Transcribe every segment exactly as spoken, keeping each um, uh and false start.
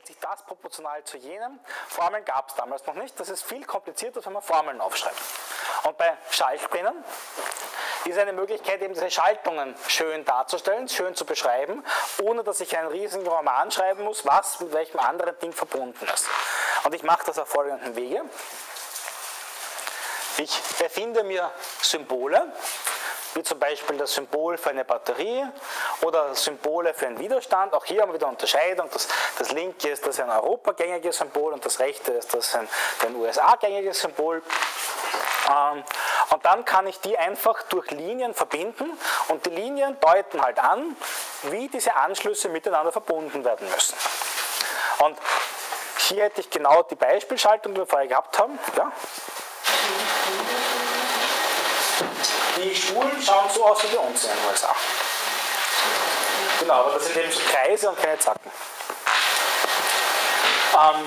sich das proportional zu jenem. Formeln gab es damals noch nicht. Das ist viel komplizierter, wenn man Formeln aufschreibt. Und bei Schaltplänen ist eine Möglichkeit, eben diese Schaltungen schön darzustellen, schön zu beschreiben, ohne dass ich einen riesigen Roman schreiben muss, was mit welchem anderen Ding verbunden ist. Und ich mache das auf folgenden Wege. Ich erfinde mir Symbole, wie zum Beispiel das Symbol für eine Batterie oder Symbole für einen Widerstand. Auch hier haben wir wieder Unterscheidung. Das, das linke ist das ein europagängiges Symbol und das rechte ist das ein, ein U S A-gängiges Symbol. Ähm, und dann kann ich die einfach durch Linien verbinden und die Linien deuten halt an, wie diese Anschlüsse miteinander verbunden werden müssen. Und hier hätte ich genau die Beispielschaltung, die wir vorher gehabt haben. Ja? Die Spulen schauen so aus wie bei uns in den U S A. Genau, aber das sind eben so Kreise und keine Zacken. Ähm,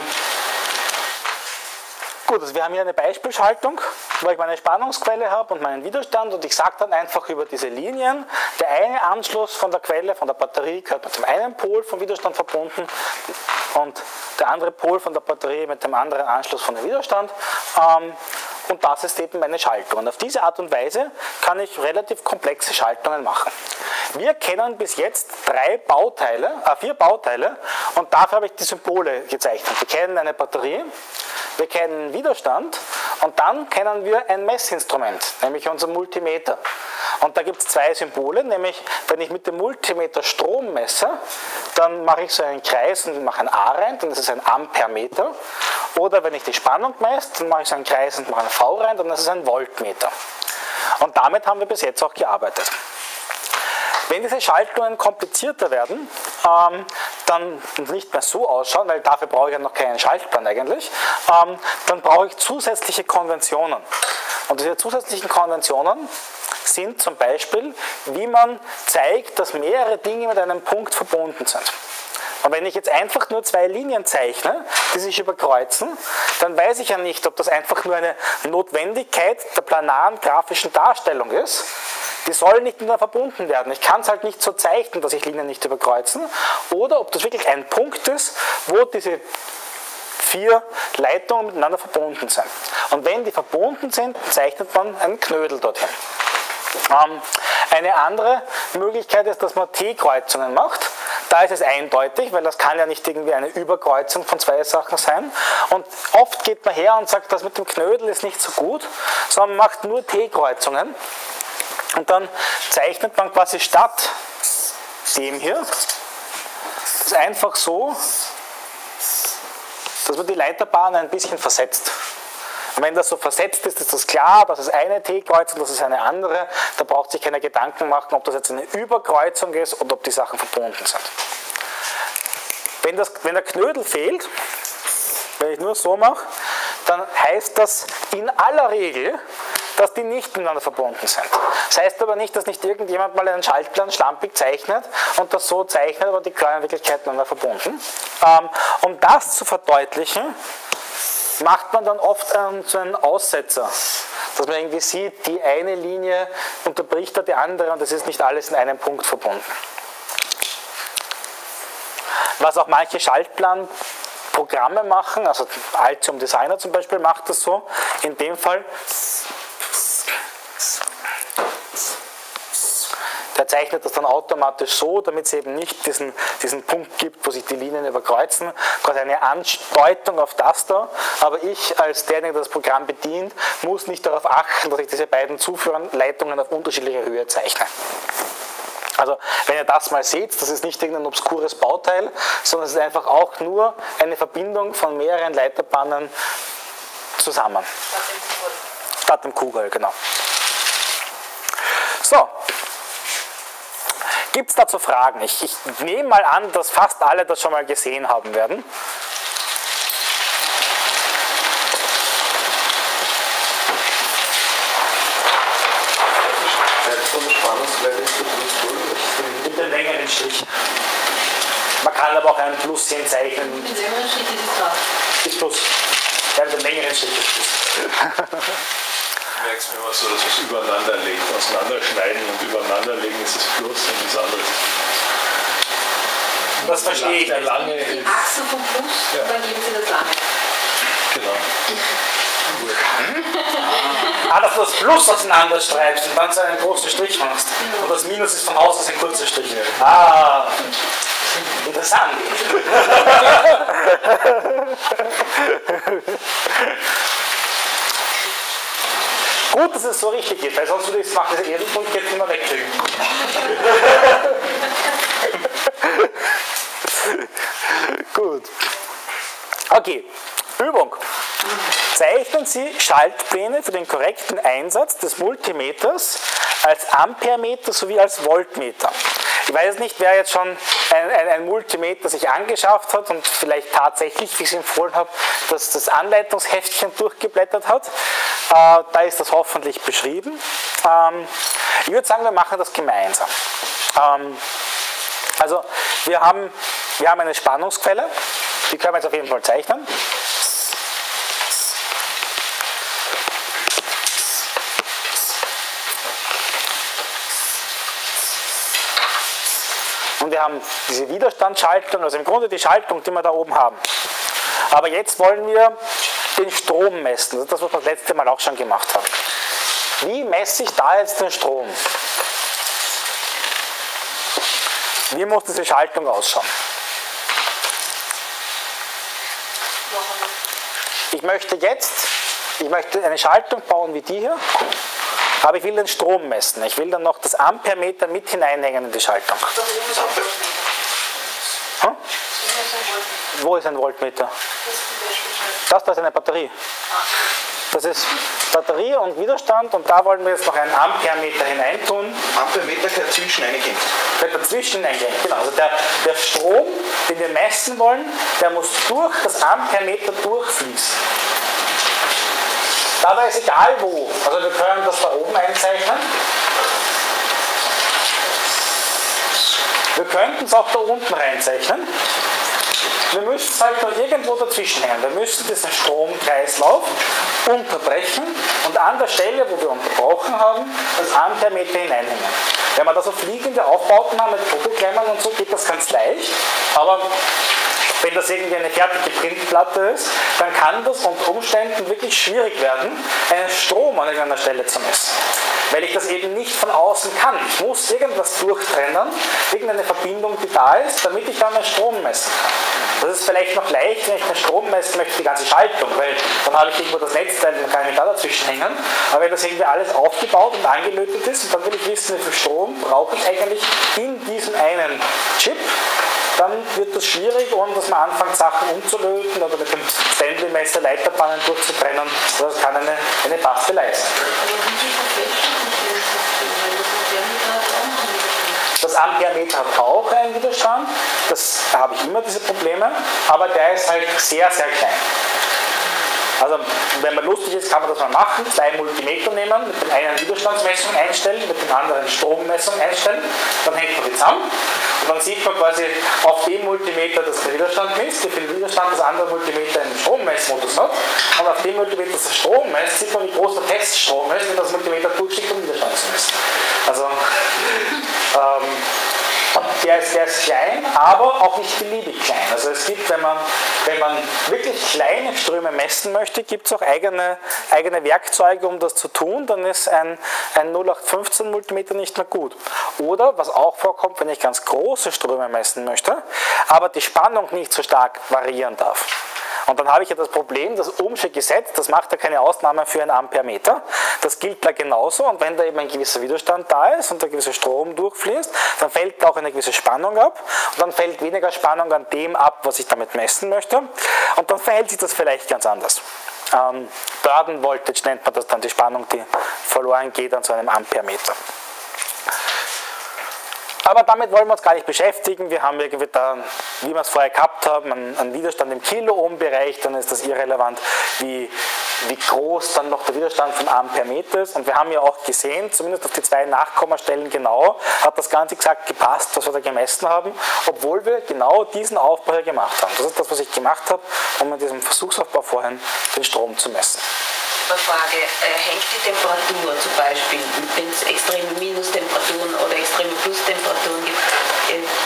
gut, also wir haben hier eine Beispielschaltung, wo ich meine Spannungsquelle habe und meinen Widerstand und ich sage dann einfach über diese Linien, der eine Anschluss von der Quelle, von der Batterie, gehört mit dem einen Pol vom Widerstand verbunden und der andere Pol von der Batterie mit dem anderen Anschluss von dem Widerstand. Ähm, Und das ist eben meine Schaltung. Und auf diese Art und Weise kann ich relativ komplexe Schaltungen machen. Wir kennen bis jetzt drei Bauteile, äh, vier Bauteile und dafür habe ich die Symbole gezeichnet. Wir kennen eine Batterie, wir kennen einen Widerstand und dann kennen wir ein Messinstrument, nämlich unser Multimeter. Und da gibt es zwei Symbole, nämlich wenn ich mit dem Multimeter Strom messe, dann mache ich so einen Kreis und mache ein A rein, dann ist es ein Ampermeter. Oder wenn ich die Spannung messe, dann mache ich so einen Kreis und mache ein V rein, dann ist es ein Voltmeter. Und damit haben wir bis jetzt auch gearbeitet. Wenn diese Schaltungen komplizierter werden, ähm, dann nicht mehr so ausschauen, weil dafür brauche ich ja noch keinen Schaltplan eigentlich, ähm, dann brauche ich zusätzliche Konventionen. Und diese zusätzlichen Konventionen sind zum Beispiel, wie man zeigt, dass mehrere Dinge mit einem Punkt verbunden sind. Und wenn ich jetzt einfach nur zwei Linien zeichne, die sich überkreuzen, dann weiß ich ja nicht, ob das einfach nur eine Notwendigkeit der planaren grafischen Darstellung ist. Die sollen nicht miteinander verbunden werden. Ich kann es halt nicht so zeichnen, dass sich Linien nicht überkreuzen. Oder ob das wirklich ein Punkt ist, wo diese vier Leitungen miteinander verbunden sind. Und wenn die verbunden sind, zeichnet man einen Knödel dorthin. Ähm, eine andere Möglichkeit ist, dass man T-Kreuzungen macht. Da ist es eindeutig, weil das kann ja nicht irgendwie eine Überkreuzung von zwei Sachen sein. Und oft geht man her und sagt, das mit dem Knödel ist nicht so gut, sondern man macht nur T-Kreuzungen. Und dann zeichnet man quasi statt dem hier, das ist einfach so, dass man die Leiterbahn ein bisschen versetzt. Und wenn das so versetzt ist, ist das klar, das ist eine T-Kreuzung, das ist eine andere. Da braucht sich keiner Gedanken machen, ob das jetzt eine Überkreuzung ist oder ob die Sachen verbunden sind. Wenn, das, wenn der Knödel fehlt, wenn ich nur so mache, dann heißt das in aller Regel, dass die nicht miteinander verbunden sind. Das heißt aber nicht, dass nicht irgendjemand mal einen Schaltplan schlampig zeichnet und das so zeichnet, aber die gehören in Wirklichkeit miteinander verbunden. Ähm, um das zu verdeutlichen, macht man dann oft ähm, so einen Aussetzer, dass man irgendwie sieht, die eine Linie unterbricht da die andere und es ist nicht alles in einem Punkt verbunden. Was auch manche Schaltplanprogramme machen, also Altium Designer zum Beispiel macht das so, in dem Fall, der zeichnet das dann automatisch so, damit es eben nicht diesen, diesen Punkt gibt, wo sich die Linien überkreuzen, quasi eine Andeutung auf das da, aber ich als derjenige, der das Programm bedient, muss nicht darauf achten, dass ich diese beiden Zuführleitungen auf unterschiedlicher Höhe zeichne. Also wenn ihr das mal seht, das ist nicht irgendein obskures Bauteil, sondern es ist einfach auch nur eine Verbindung von mehreren Leiterbahnen zusammen. Statt dem Kugel, genau. So. Gibt es dazu Fragen? Ich, ich nehme mal an, dass fast alle das schon mal gesehen haben werden. Mit dem längeren Strich. Man kann aber auch einen Plus hinzeichnen. Mit dem längeren Strich ist es drauf. Ist Plus. Ja, mit dem längeren Strich ist Plus. Du merkst, wenn man so das übereinander legt, auseinanderschneiden und übereinander legen, ist es Plus und das andere ist Das verstehe ich. Der lange Die ist. Achse vom Plus, Ja. dann geben Sie das lange. Genau. Ah, dass du das Plus auseinander schreibst und dann so einen großen Strich machst. Und das Minus ist von außen ein kurzer Strich. Ah, interessant. Gut, dass es so richtig ist, weil sonst würde ich es machen, diese Erdenpunkt jetzt nicht mehr wegkriegen. Gut. Okay, Übung. Zeichnen Sie Schaltpläne für den korrekten Einsatz des Multimeters als Amperemeter sowie als Voltmeter. Ich weiß nicht, wer jetzt schon ein, ein, ein Multimeter sich angeschafft hat und vielleicht tatsächlich, wie ich es empfohlen habe, dass das Anleitungsheftchen durchgeblättert hat. Äh, da ist das hoffentlich beschrieben. Ähm, ich würde sagen, wir machen das gemeinsam. Ähm, also wir haben, wir haben eine Spannungsquelle, die können wir jetzt auf jeden Fall zeichnen. Und wir haben diese Widerstandsschaltung, also im Grunde die Schaltung, die wir da oben haben. Aber jetzt wollen wir den Strom messen. Das ist das, was wir das letzte Mal auch schon gemacht haben. Wie messe ich da jetzt den Strom? Wie muss diese Schaltung ausschauen? Ich möchte jetzt, ich möchte eine Schaltung bauen wie die hier, aber ich will den Strom messen. Ich will dann noch das Amperemeter mit hineinhängen in die Schaltung. Hm? Wo ist ein Voltmeter? Das da ist eine Batterie. Das ist Batterie und Widerstand und da wollen wir jetzt noch einen Amperemeter hineintun. Amperemeter gehört zwischen eingehängt. Wird dazwischen eingehängt. Genau. Also der, der Strom, den wir messen wollen, der muss durch das Amperemeter durchfließen. Dabei ist egal wo. Also wir können das da oben einzeichnen. Wir könnten es auch da unten reinzeichnen. Wir müssen es halt nur irgendwo dazwischen hängen. Wir müssen diesen Stromkreislauf unterbrechen und an der Stelle, wo wir unterbrochen haben, das Amperemeter hineinhängen. Wenn wir da so fliegende Aufbauten haben mit Fotoklemmern und so, geht das ganz leicht. Aber wenn das irgendwie eine fertige Printplatte ist, dann kann das unter Umständen wirklich schwierig werden, einen Strom an irgendeiner Stelle zu messen. Weil ich das eben nicht von außen kann. Ich muss irgendwas durchtrennen, irgendeine Verbindung, die da ist, damit ich dann einen Strom messen kann. Das ist vielleicht noch leicht, wenn ich den Strom messen möchte, die ganze Schaltung, weil dann habe ich irgendwo das Netzteil und kann ich da dazwischen hängen. Aber wenn das irgendwie alles aufgebaut und angelötet ist, und dann will ich wissen, wie viel Strom brauche ich eigentlich in diesem einen Chip, dann wird das schwierig, ohne dass man anfängt, Sachen umzulöten oder mit dem Stanley-Messer Leiterbahnen durchzutrennen. Das kann eine, eine Bastelei sein. Das Amperemeter hat auch einen Widerstand, das, da habe ich immer diese Probleme, aber der ist halt sehr, sehr klein. Also wenn man lustig ist, kann man das mal machen, zwei Multimeter nehmen, mit dem einen Widerstandsmessung einstellen, mit dem anderen Strommessung einstellen, dann hängt man die zusammen und dann sieht man quasi auf dem Multimeter, das der Widerstand misst, wie viel Widerstand das andere Multimeter im Strommessmodus hat und auf dem Multimeter, das der Strom misst, sieht man, wie groß der Teststrom ist, wenn das Multimeter durchschickt, um Widerstand zu messen. Also ähm, Der ist, der ist klein, aber auch nicht beliebig klein. Also es gibt, wenn man, wenn man wirklich kleine Ströme messen möchte, gibt es auch eigene, eigene Werkzeuge, um das zu tun. Dann ist ein, ein null acht fünfzehn Multimeter nicht mehr gut. Oder, was auch vorkommt, wenn ich ganz große Ströme messen möchte, aber die Spannung nicht so stark variieren darf. Und dann habe ich ja das Problem, das Ohmsche Gesetz, das macht ja keine Ausnahme für ein Amperemeter. Das gilt da genauso und wenn da eben ein gewisser Widerstand da ist und der gewisse Strom durchfließt, dann fällt da auch eine gewisse Spannung ab und dann fällt weniger Spannung an dem ab, was ich damit messen möchte und dann verhält sich das vielleicht ganz anders. Ähm, Burden Voltage nennt man das dann, die Spannung, die verloren geht an so einem Amperemeter. Aber damit wollen wir uns gar nicht beschäftigen. Wir haben irgendwie da, wie wir es vorher gehabt haben, einen, einen Widerstand im Kiloohm-Bereich, dann ist das irrelevant, wie, wie groß dann noch der Widerstand vom Amperemeter ist. Und wir haben ja auch gesehen, zumindest auf die zwei Nachkommastellen genau, hat das Ganze exakt gepasst, was wir da gemessen haben, obwohl wir genau diesen Aufbau hier gemacht haben. Das ist das, was ich gemacht habe, um in diesem Versuchsaufbau vorhin den Strom zu messen. Frage, äh, hängt die Temperatur zum Beispiel, wenn es extreme Minustemperaturen oder extreme Plustemperaturen gibt, äh, man hat das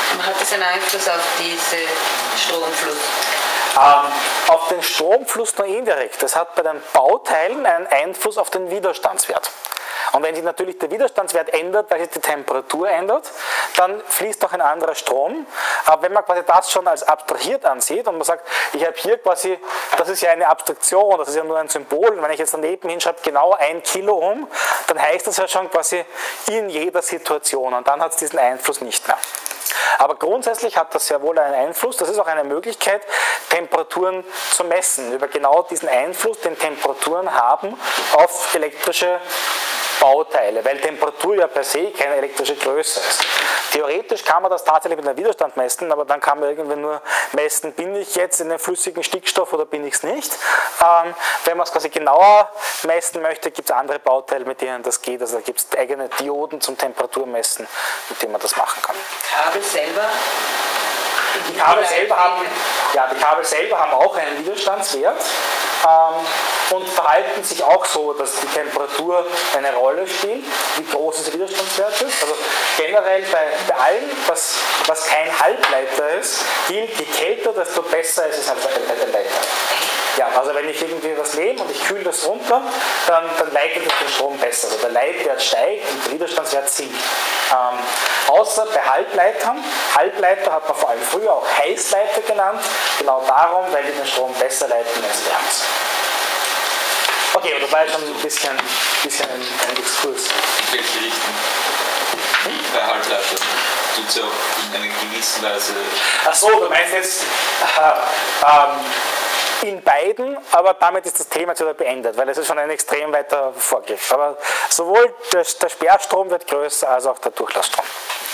das einen Einfluss auf diesen Stromfluss? Ähm, auf den Stromfluss nur indirekt. Das hat bei den Bauteilen einen Einfluss auf den Widerstandswert. Und wenn sich natürlich der Widerstandswert ändert, weil sich die Temperatur ändert, dann fließt auch ein anderer Strom. Aber wenn man quasi das schon als abstrahiert ansieht und man sagt, ich habe hier quasi, das ist ja eine Abstraktion, das ist ja nur ein Symbol, und wenn ich jetzt daneben hinschreibe, genau ein Kilo um, dann heißt das ja schon quasi in jeder Situation, und dann hat es diesen Einfluss nicht mehr. Aber grundsätzlich hat das sehr wohl einen Einfluss. Das ist auch eine Möglichkeit, Temperaturen zu messen, über genau diesen Einfluss, den Temperaturen haben auf elektrische Bauteile, weil Temperatur ja per se keine elektrische Größe ist. Theoretisch kann man das tatsächlich mit einem Widerstand messen, aber dann kann man irgendwie nur messen, bin ich jetzt in einem flüssigen Stickstoff oder bin ich es nicht. Ähm, wenn man es quasi genauer messen möchte, gibt es andere Bauteile, mit denen das geht. Also da gibt es eigene Dioden zum Temperaturmessen, mit denen man das machen kann. Kabel selber? Die Kabel selber haben, ja, die Kabel selber haben auch einen Widerstandswert ähm, und verhalten sich auch so, dass die Temperatur eine Rolle spielt, wie groß dieser Widerstandswert ist. Also generell bei, bei allem, was, was kein Halbleiter ist, gilt, je kälter, desto besser ist es als ein Leiter. Ja, also wenn ich irgendwie was nehme und ich kühle das runter, dann, dann leitet es den Strom besser. Also der Leitwert steigt und der Widerstandswert sinkt. Ähm, außer bei Halbleitern. Halbleiter hat man vor allem früher auch Heißleiter genannt, genau darum, weil die den Strom besser leiten als wärmer. Okay, und das war jetzt schon ein bisschen, bisschen ein, ein Exkurs. In welche Richtung? Hm? Bei Halbleitern tut es ja auch in einer gewissen Weise. Ach so, du meinst jetzt äh, ähm, in beiden, aber damit ist das Thema jetzt wieder beendet, weil es ist schon ein extrem weiter Vorgriff. Aber sowohl der, der Sperrstrom wird größer als auch der Durchlassstrom.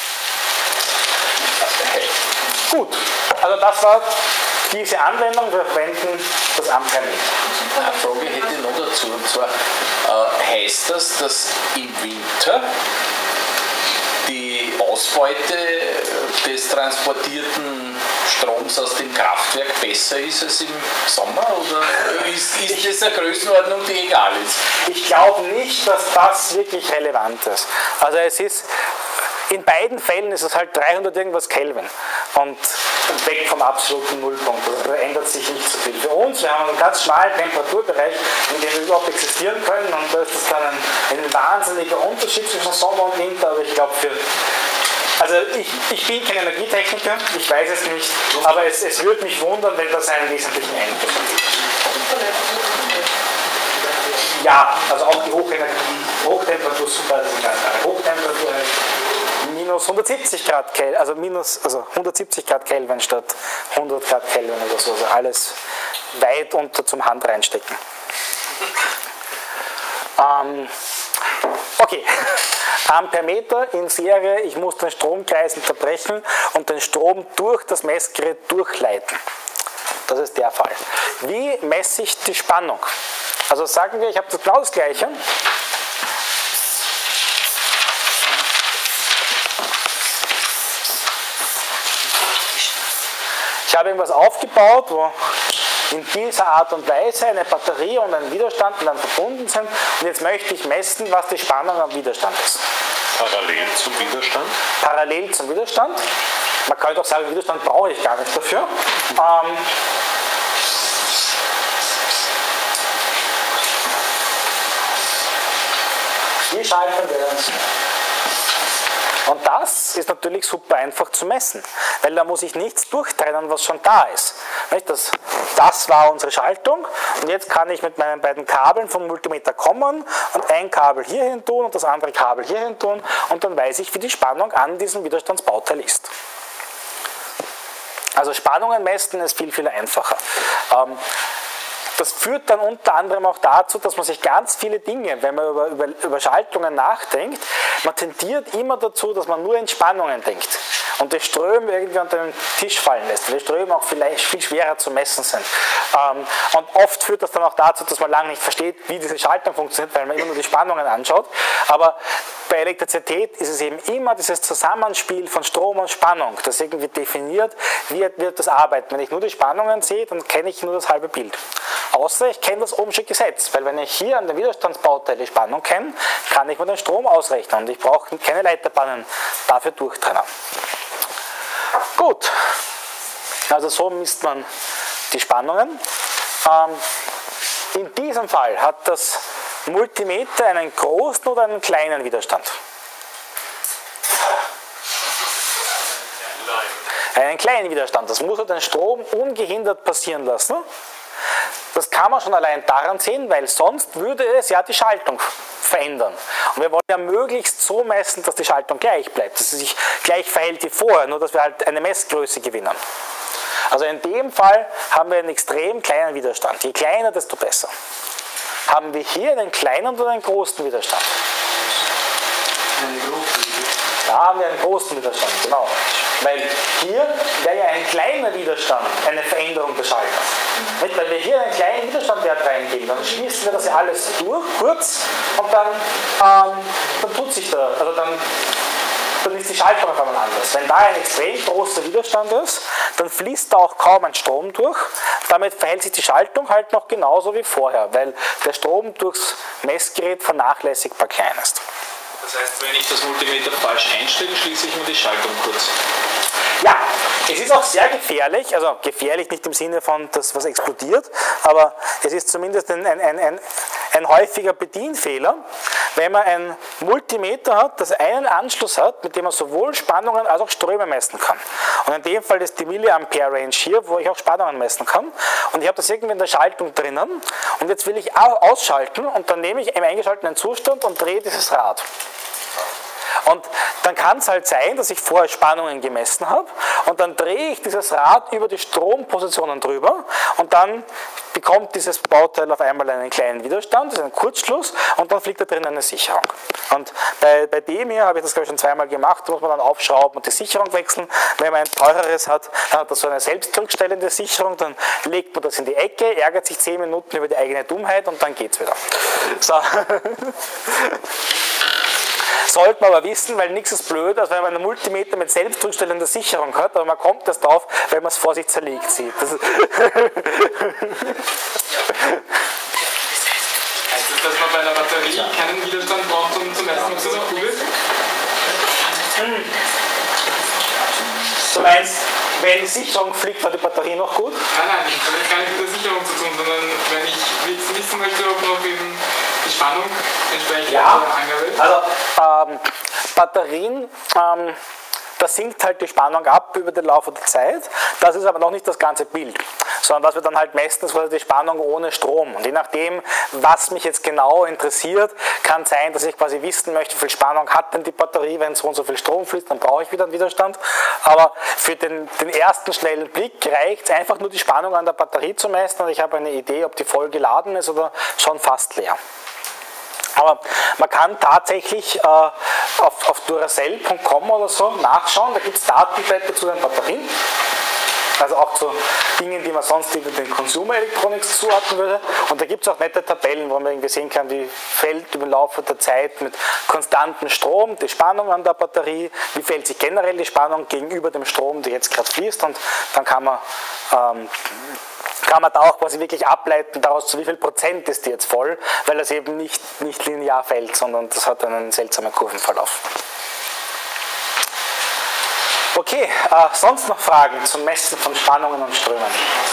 Gut, also das war diese Anwendung. Wir verwenden das Ampermeter. Eine Frage hätte ich noch dazu, und zwar äh, heißt das, dass im Winter die Ausbeute des transportierten Stroms aus dem Kraftwerk besser ist als im Sommer, oder ist, ist das eine Größenordnung, die egal ist? Ich glaube nicht, dass das wirklich relevant ist. Also es ist, in beiden Fällen ist es halt dreihundert irgendwas Kelvin und weg vom absoluten Nullpunkt. Da ändert sich nicht so viel. Für uns, wir haben einen ganz schmalen Temperaturbereich, in dem wir überhaupt existieren können, und da ist das dann ein, ein wahnsinniger Unterschied zwischen Sommer und Winter, aber ich glaube für Also ich, ich bin kein Energietechniker, ich weiß es nicht, aber es, es würde mich wundern, wenn das einen wesentlichen Einfluss hat. Ja, also auch die Hochenergie, Hochtemperatur, super, das ist ganz klar. Hochtemperatur heißt minus hundertsiebzig Grad Kelvin, also minus also hundertsiebzig Grad Kelvin statt hundert Grad Kelvin oder so, also alles weit unter zum Hand reinstecken. Ähm, okay. Ampermeter in Serie, ich muss den Stromkreis unterbrechen und den Strom durch das Messgerät durchleiten. Das ist der Fall. Wie messe ich die Spannung? Also sagen wir, ich habe das genau das Gleiche. Ich habe irgendwas aufgebaut, wo in dieser Art und Weise eine Batterie und ein Widerstand dann verbunden sind, und jetzt möchte ich messen, was die Spannung am Widerstand ist. Parallel zum Widerstand? Parallel zum Widerstand. Man könnte auch sagen, Widerstand brauche ich gar nicht dafür. Ähm, die Schaltung wäre so. Und das ist natürlich super einfach zu messen, weil da muss ich nichts durchtrennen, was schon da ist. Das, das war unsere Schaltung, und jetzt kann ich mit meinen beiden Kabeln vom Multimeter kommen und ein Kabel hier hin tun und das andere Kabel hier hin tun, und dann weiß ich, wie die Spannung an diesem Widerstandsbauteil ist. Also Spannungen messen ist viel, viel einfacher. Ähm, Das führt dann unter anderem auch dazu, dass man sich ganz viele Dinge, wenn man über, über, über Schaltungen nachdenkt, man tendiert immer dazu, dass man nur in Spannungen denkt und die Ströme irgendwie unter den Tisch fallen lässt, weil die Ströme auch vielleicht viel schwerer zu messen sind. Ähm, und oft führt das dann auch dazu, dass man lange nicht versteht, wie diese Schaltung funktioniert, weil man immer nur die Spannungen anschaut. Aber bei Elektrizität ist es eben immer dieses Zusammenspiel von Strom und Spannung, das irgendwie definiert, wie wird das arbeiten. Wenn ich nur die Spannungen sehe, dann kenne ich nur das halbe Bild. Außer ich kenne das Ohmsche Gesetz, weil wenn ich hier an der Widerstandsbauteil die Spannung kenne, kann ich mir den Strom ausrechnen und ich brauche keine Leiterbahnen dafür durchtrennen. Gut, also so misst man die Spannungen. Ähm, in diesem Fall hat das Multimeter einen großen oder einen kleinen Widerstand? Einen kleinen Widerstand. Das muss er den Strom ungehindert passieren lassen. Das kann man schon allein daran sehen, weil sonst würde es ja die Schaltung verändern. Und wir wollen ja möglichst so messen, dass die Schaltung gleich bleibt, dass sie sich gleich verhält wie vorher, nur dass wir halt eine Messgröße gewinnen. Also in dem Fall haben wir einen extrem kleinen Widerstand. Je kleiner, desto besser. Haben wir hier einen kleinen oder einen großen Widerstand? Einen großen Widerstand. Da haben wir einen großen Widerstand, genau. Weil hier wäre ja ein kleiner Widerstand eine Veränderung des Schalters. Nicht? Weil wir hier einen kleinen Widerstandwert reingeben, dann schließen wir das ja alles durch, kurz, und dann, ähm, dann tut sich da, also dann, dann ist die Schaltung auf einmal anders. Wenn da ein extrem großer Widerstand ist, dann fließt da auch kaum ein Strom durch. Damit verhält sich die Schaltung halt noch genauso wie vorher, weil der Strom durchs Messgerät vernachlässigbar klein ist. Das heißt, wenn ich das Multimeter falsch einstelle, schließe ich mir die Schaltung kurz. Ja, es ist auch sehr gefährlich, also gefährlich nicht im Sinne von, dass was explodiert, aber es ist zumindest ein, ein, ein, ein, ein häufiger Bedienfehler, wenn man ein Multimeter hat, das einen Anschluss hat, mit dem man sowohl Spannungen als auch Ströme messen kann. Und in dem Fall ist die Milliampere Range hier, wo ich auch Spannungen messen kann. Und ich habe das irgendwie in der Schaltung drinnen und jetzt will ich ausschalten und dann nehme ich im eingeschalteten Zustand und drehe dieses Rad. Und dann kann es halt sein, dass ich vorher Spannungen gemessen habe und dann drehe ich dieses Rad über die Strompositionen drüber und dann bekommt dieses Bauteil auf einmal einen kleinen Widerstand, das ist ein Kurzschluss und dann fliegt da drin eine Sicherung. Und bei, bei dem hier habe ich das glaube ich schon zweimal gemacht, da muss man dann aufschrauben und die Sicherung wechseln. Wenn man ein teureres hat, dann hat das so eine selbstrückstellende Sicherung, dann legt man das in die Ecke, ärgert sich zehn Minuten über die eigene Dummheit und dann geht es wieder. So. Sollte man aber wissen, weil nichts ist blöd, als wenn man einen Multimeter mit selbstrückstellender Sicherung hat, aber man kommt erst drauf, wenn man es vor sich zerlegt sieht. Das ist heißt das, dass man bei einer Batterie keinen Widerstand braucht, um zu messen, ob sie noch cool ist? Du meinst, wenn die Sicherung fliegt, war die Batterie noch gut? Nein, nein, das hat gar nicht mit der Sicherung zu tun, sondern wenn ich wissen möchte, ob noch eben die Spannung entsprechend ja, angabe ist. Also ähm, Batterien, ähm, da sinkt halt die Spannung ab über den Laufe der Zeit. Das ist aber noch nicht das ganze Bild, sondern was wir dann halt messen, ist die Spannung ohne Strom. Und je nachdem, was mich jetzt genau interessiert, kann sein, dass ich quasi wissen möchte, wie viel Spannung hat denn die Batterie, wenn so und so viel Strom fließt, dann brauche ich wieder einen Widerstand. Aber für den, den ersten schnellen Blick reicht es einfach nur die Spannung an der Batterie zu messen und ich habe eine Idee, ob die voll geladen ist oder schon fast leer. Aber man kann tatsächlich äh, auf, auf Duracell punkt com oder so nachschauen, da gibt es Datenblätter zu den Batterien, also auch zu Dingen, die man sonst über den Consumer Electronics zuordnen würde. Und da gibt es auch nette Tabellen, wo man irgendwie sehen kann, wie fällt über den Laufe der Zeit mit konstantem Strom die Spannung an der Batterie, wie fällt sich generell die Spannung gegenüber dem Strom, der jetzt gerade fließt, und dann kann man ähm, kann man da auch quasi wirklich ableiten daraus, zu wie viel Prozent ist die jetzt voll, weil das eben nicht, nicht linear fällt, sondern das hat einen seltsamen Kurvenverlauf. Okay, äh, sonst noch Fragen zum Messen von Spannungen und Strömen?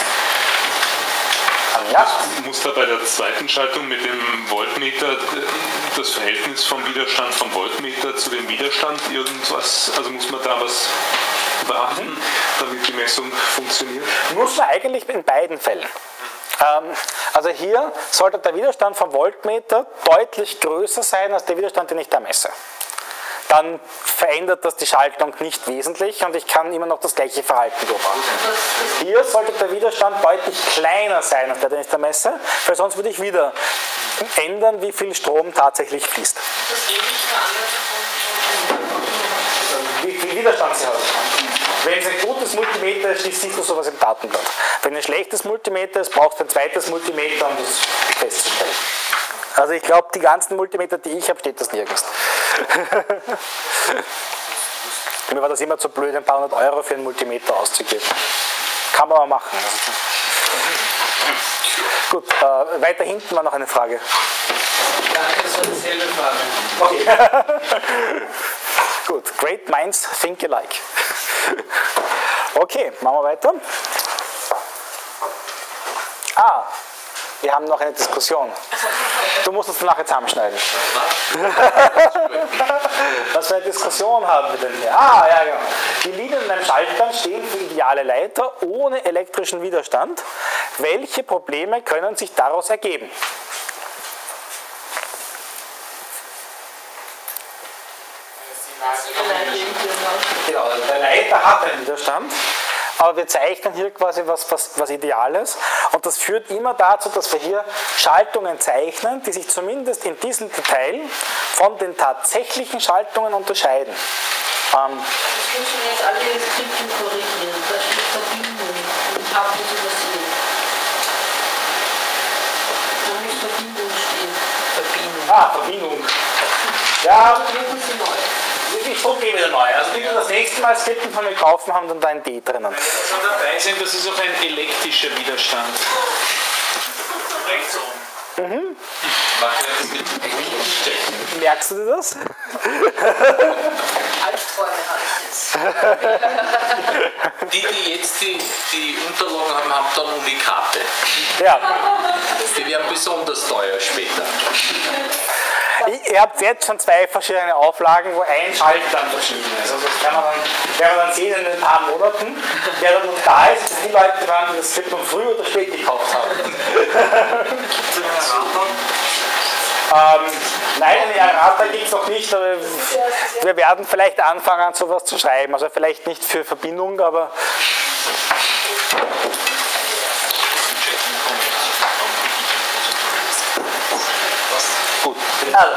Ja? Muss da bei der zweiten Schaltung mit dem Voltmeter das Verhältnis vom Widerstand vom Voltmeter zu dem Widerstand irgendwas, also muss man da was beachten, damit die Messung funktioniert? Muss man eigentlich in beiden Fällen. Ähm, also hier sollte der Widerstand vom Voltmeter deutlich größer sein als der Widerstand, den ich da messe. Dann verändert das die Schaltung nicht wesentlich und ich kann immer noch das gleiche Verhalten beobachten. Hier sollte der Widerstand deutlich kleiner sein als der, den ich da messe, weil sonst würde ich wieder ändern, wie viel Strom tatsächlich fließt. Wie viel Widerstand sie hat. Wenn es ein gutes Multimeter ist, siehst du sowas im Datenblatt. Wenn ein schlechtes Multimeter ist, brauchst du ein zweites Multimeter, um das festzustellen. Also ich glaube, die ganzen Multimeter, die ich habe, steht das nirgends. Mir war das immer zu blöd, ein paar hundert Euro für einen Multimeter auszugeben. Kann man aber machen. Gut, äh, weiter hinten war noch eine Frage. Danke, das war dieselbe Frage. Okay. Gut, great minds think alike. Okay, machen wir weiter. Ah, wir haben noch eine Diskussion. Du musst uns nachher zusammenschneiden. Was für eine Diskussion haben wir denn hier? Ah, ja, genau. Die Linien in einem Schaltplan stehen für ideale Leiter ohne elektrischen Widerstand. Welche Probleme können sich daraus ergeben? Genau, der Leiter hat einen Widerstand, aber wir zeichnen hier quasi was, was, was Ideales und das führt immer dazu, dass wir hier Schaltungen zeichnen, die sich zumindest in diesem Detail von den tatsächlichen Schaltungen unterscheiden. Ähm, Das müssen wir jetzt alle in Skripten korrigieren, da steht Verbindung und ich habe das übersehen. Da muss Verbindung stehen. Verbindung. ah, Verbindung. Ja, Drucken Sie neu. ich drucke eh wieder neu. Also wenn wir das nächste Mal Skripten von mir kaufen, haben dann da ein D drinnen. Wenn wir schon dabei sind, das ist auch ein elektrischer Widerstand. Rechts oben. Mhm. Mach das mit dem Merkst du dir das? Albträume habe ich jetzt. Die, die jetzt die, die Unterlagen haben, haben dann Unikate. Ja. Die werden besonders teuer später. Ich- Ihr habt jetzt schon zwei verschiedene Auflagen, wo ein Schaltplan verschieden ist. Also das kann man dann, werden wir dann sehen in ein paar Monaten, wer dann noch da ist, dass die Leute waren, die das Skriptum früh oder spät gekauft haben. ähm, nein, eine Errata gibt es noch nicht, aber wir werden vielleicht anfangen, sowas zu schreiben. Also vielleicht nicht für Verbindung, aber gut. Also,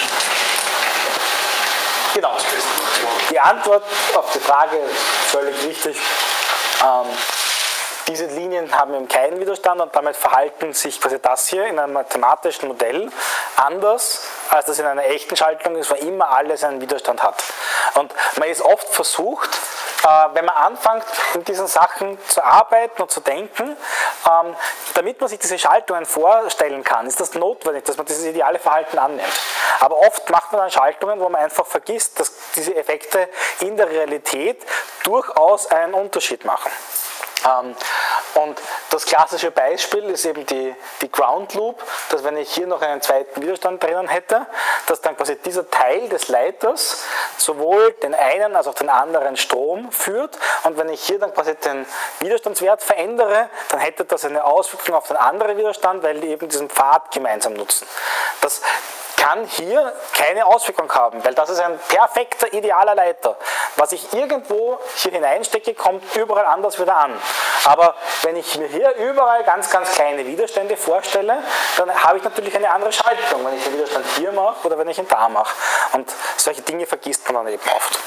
genau. Die Antwort auf die Frage ist völlig richtig. Ähm, diese Linien haben eben keinen Widerstand und damit verhalten sich quasi das hier in einem mathematischen Modell anders, als das in einer echten Schaltung ist, wo immer alles einen Widerstand hat. Und man ist oft versucht, äh, wenn man anfängt, mit diesen Sachen zu arbeiten und zu denken, ähm, damit man sich diese Schaltungen vorstellen kann, ist das notwendig, dass man dieses ideale Verhalten annimmt. Aber oft macht man dann Schaltungen, wo man einfach vergisst, dass diese Effekte in der Realität durchaus einen Unterschied machen. Ähm, und das klassische Beispiel ist eben die, die Ground Loop, dass wenn ich hier noch einen zweiten Widerstand drinnen hätte, dass dann quasi dieser Teil des Leiters sowohl den einen als auch den anderen Strom führt und wenn ich hier dann quasi den Widerstandswert verändere, dann hätte das eine Auswirkung auf den anderen Widerstand, weil die eben diesen Pfad gemeinsam nutzen. Das kann hier keine Auswirkung haben, weil das ist ein perfekter, idealer Leiter. Was ich irgendwo hier hineinstecke, kommt überall anders wieder an. Aber wenn ich mir hier überall ganz, ganz kleine Widerstände vorstelle, dann habe ich natürlich eine andere Schaltung, wenn ich den Widerstand hier mache oder wenn ich ihn da mache. Und solche Dinge vergisst man dann eben oft.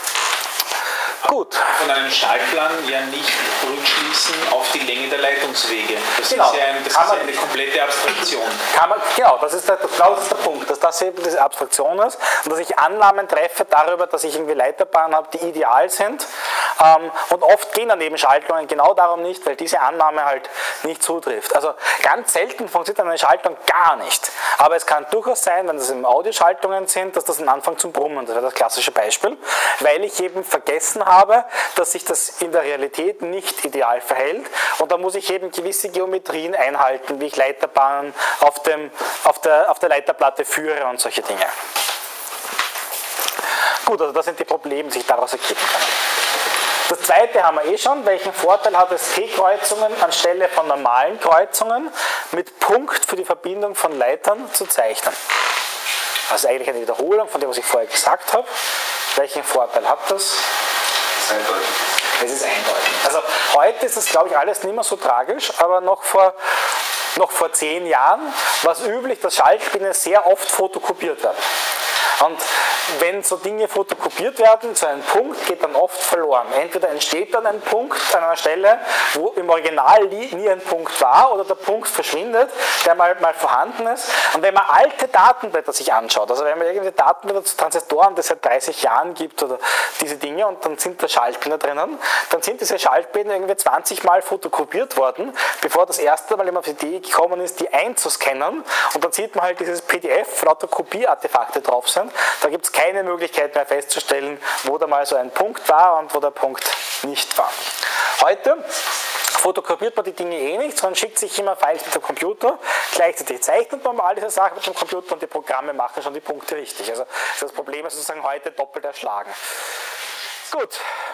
Gut. Von einem Schaltplan ja nicht rückschließen auf die Länge der Leitungswege. Das Genau. ist ja, ein, das Kann ist ja man- eine komplette Abstraktion. Kann man, genau, das ist, der, genau das ist der Punkt, dass das eben diese Abstraktion ist und dass ich Annahmen treffe darüber, dass ich irgendwie Leiterbahnen habe, die ideal sind. Ähm, und oft gehen dann eben Schaltungen genau darum nicht, weil diese Annahme halt nicht zutrifft. Also ganz selten funktioniert eine Schaltung gar nicht. Aber es kann durchaus sein, wenn das eben Audioschaltungen sind, dass das am Anfang zum Brummen, das wäre das klassische Beispiel, weil ich eben vergessen habe, dass sich das in der Realität nicht ideal verhält und da muss ich eben gewisse Geometrien einhalten, wie ich Leiterbahnen auf, dem, auf, der, auf der Leiterplatte führe und solche Dinge. Gut, also das sind die Probleme, die sich daraus ergeben können. Das zweite haben wir eh schon. Welchen Vorteil hat es, T-Kreuzungen anstelle von normalen Kreuzungen mit Punkt für die Verbindung von Leitern zu zeichnen? Also eigentlich eine Wiederholung von dem, was ich vorher gesagt habe. Welchen Vorteil hat das? Eindeutig. Es ist eindeutig. Also heute ist das, glaube ich, alles nicht mehr so tragisch, aber noch vor, noch vor zehn Jahren war es üblich, dass Schaltpläne sehr oft fotokopiert werden. Und wenn so Dinge fotokopiert werden, so ein Punkt geht dann oft verloren. Entweder entsteht dann ein Punkt an einer Stelle, wo im Original nie ein Punkt war, oder der Punkt verschwindet, der mal, mal vorhanden ist. Und wenn man alte Datenblätter sich anschaut, also wenn man irgendwie Datenblätter zu Transistoren, die es seit dreißig Jahren gibt, oder diese Dinge, und dann sind da Schaltpläne drinnen, dann sind diese Schaltpläne irgendwie zwanzig Mal fotokopiert worden, bevor das erste Mal jemand auf die Idee gekommen ist, die einzuscannen. Und dann sieht man halt dieses P D F, lauter Kopieartefakte drauf sind. Da gibt es keine Möglichkeit mehr festzustellen, wo da mal so ein Punkt war und wo der Punkt nicht war. Heute fotokopiert man die Dinge eh nicht, sondern schickt sich immer Files mit dem Computer. Gleichzeitig zeichnet man mal all diese Sachen mit dem Computer und die Programme machen schon die Punkte richtig. Also das Problem ist sozusagen heute doppelt erschlagen. Gut.